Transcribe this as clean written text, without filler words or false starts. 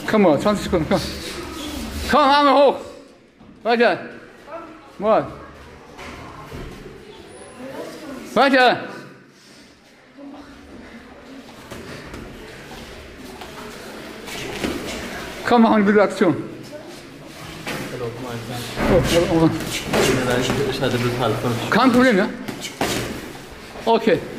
Komm mal, 20 Sekunden, komm. Komm, Arme hoch. Weiter. Mal. Weiter. Komm, machen wir eine Aktion. Oh, Ich hatte total kein Problem, ja? Okay.